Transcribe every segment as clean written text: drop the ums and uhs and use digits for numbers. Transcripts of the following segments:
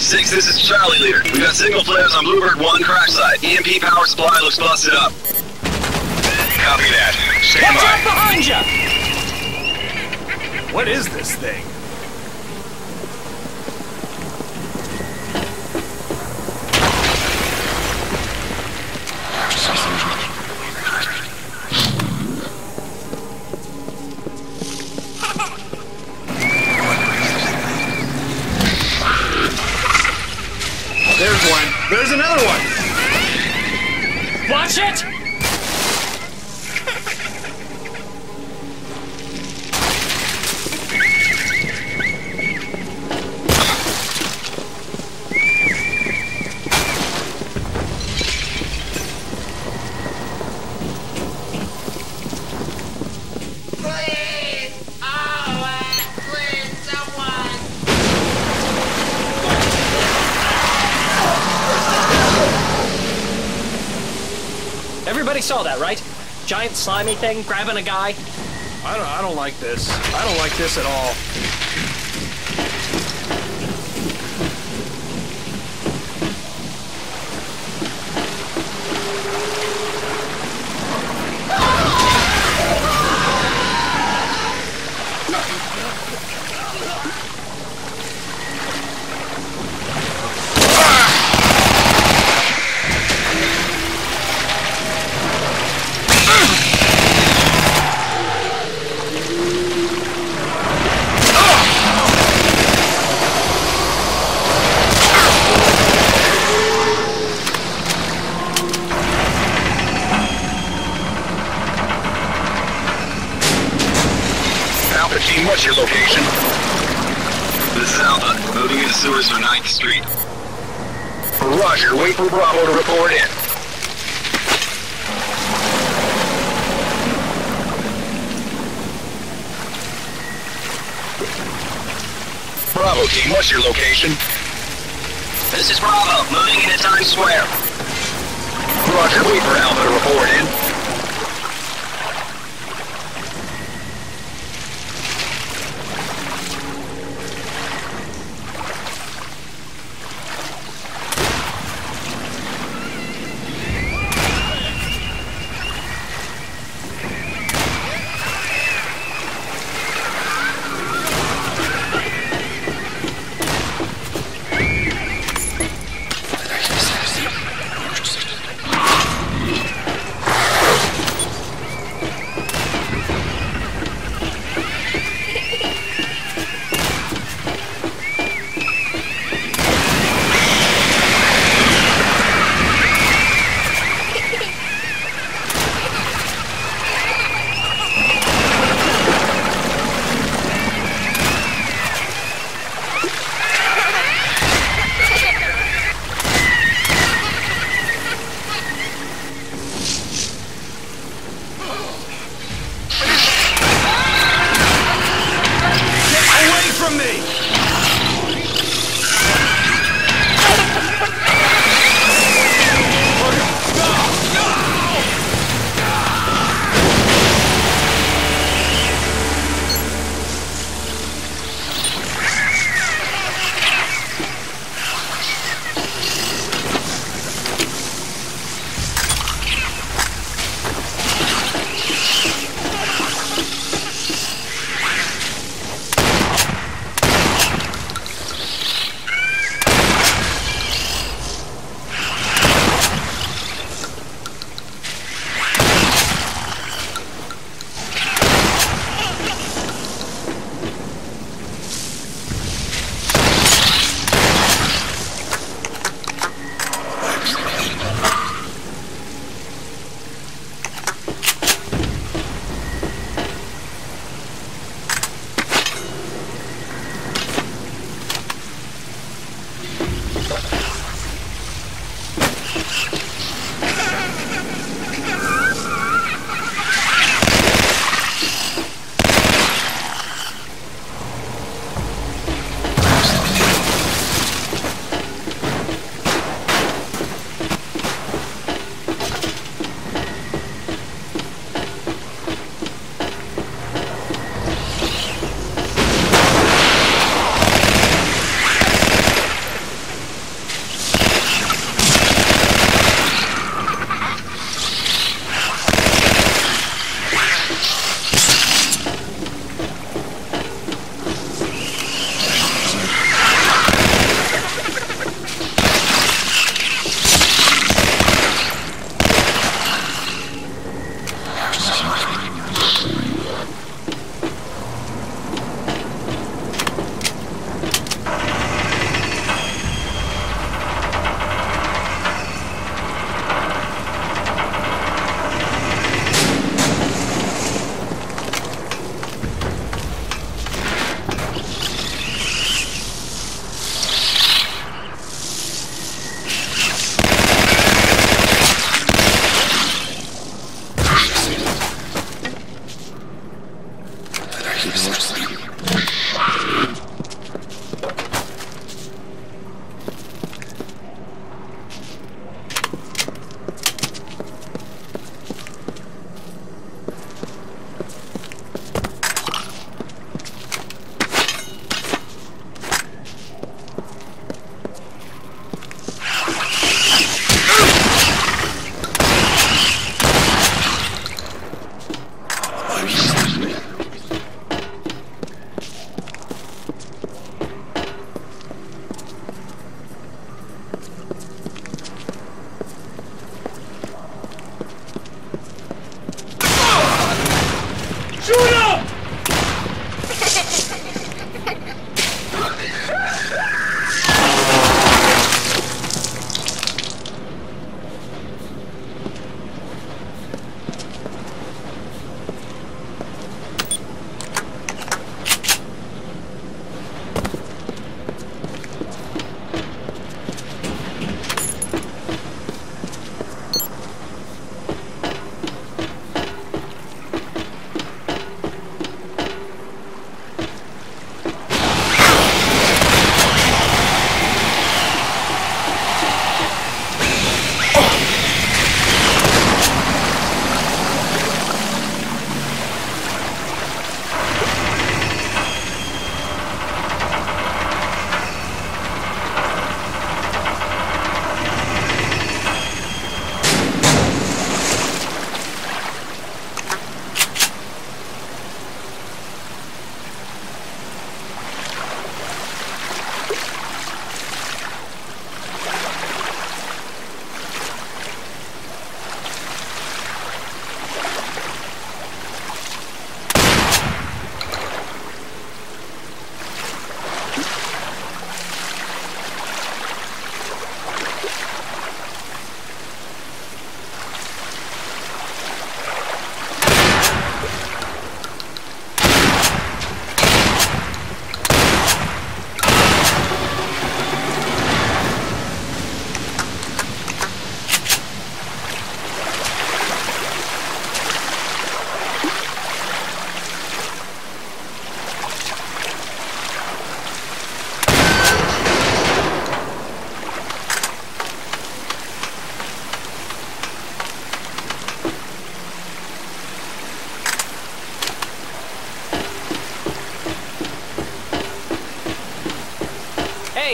6, this is Charlie Leader. We got signal flares on Bluebird 1 crash site. EMP power supply looks busted up. Copy that. Stand Watch by. out behind you! What is this thing? There's one. There's another one. Watch it! Everybody saw that, right? Giant slimy thing grabbing a guy. I don't like this. I don't like this at all. Team, what's your location? This is Alpha, moving into sewers for 9th Street. Roger, wait for Bravo to report in. Bravo team, what's your location? This is Bravo, moving into Times Square. Roger, wait for Alpha to report in.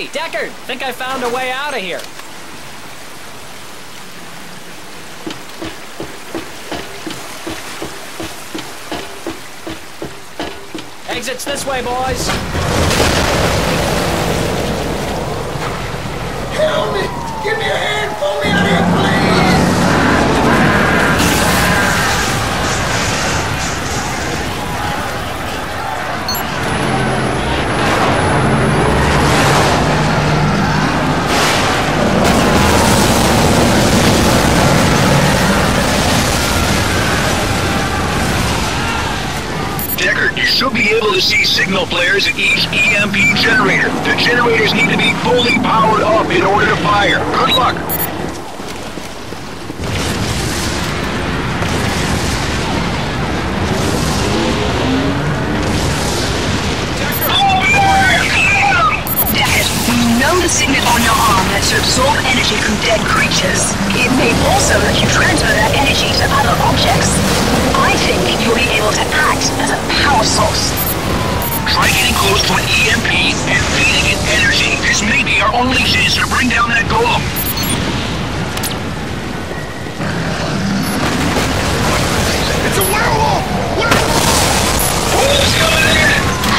Hey, Deckard! Think I found a way out of here. Exit's this way, boys. Help me! Give me a hand! Pull me out of here, please! Deckard, you should be able to see signal flares at each EMP generator. The generators need to be fully powered up in order to fire. Good luck. Deckard, we know the signet on your arm lets you absorb energy from dead creatures. It may also let you transfer that energy to other objects. I think you'll be able to act as a power source. Try getting close to an EMP and feeding it energy. This may be our only chance to bring down that golem. It's a werewolf! Who's coming in?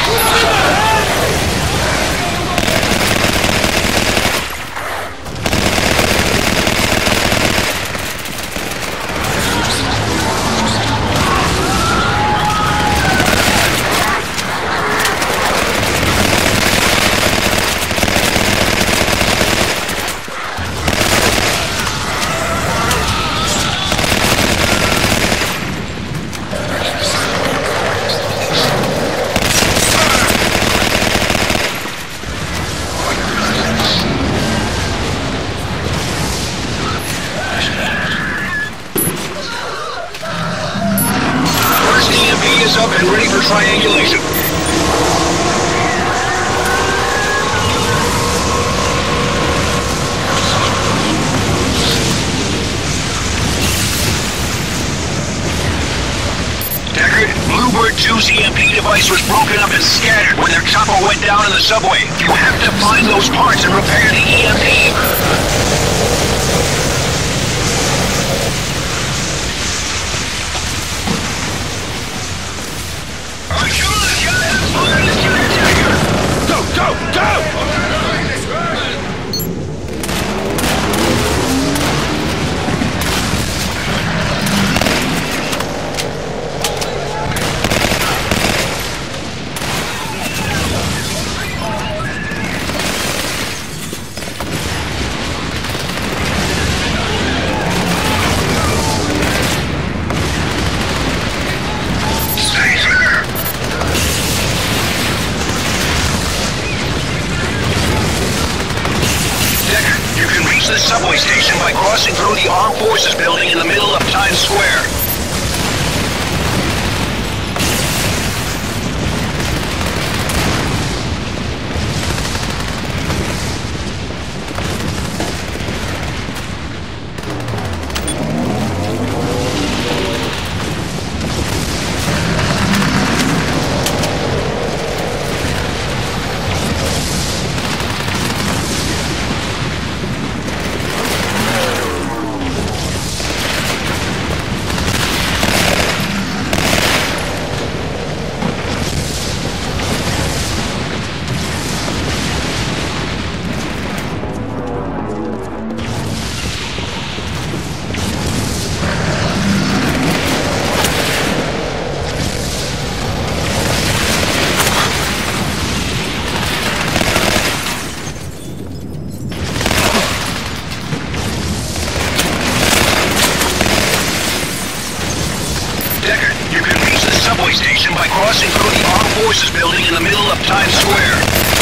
Up and ready for triangulation. Deckard, Bluebird 2's EMP device was broken up and scattered when their chopper went down in the subway. You have to find those parts and repair the EMP. Go! Go! The subway station by crossing through the Armed Forces building in the middle of Times Square. Station by crossing through the Armed Forces building in the middle of Times Square.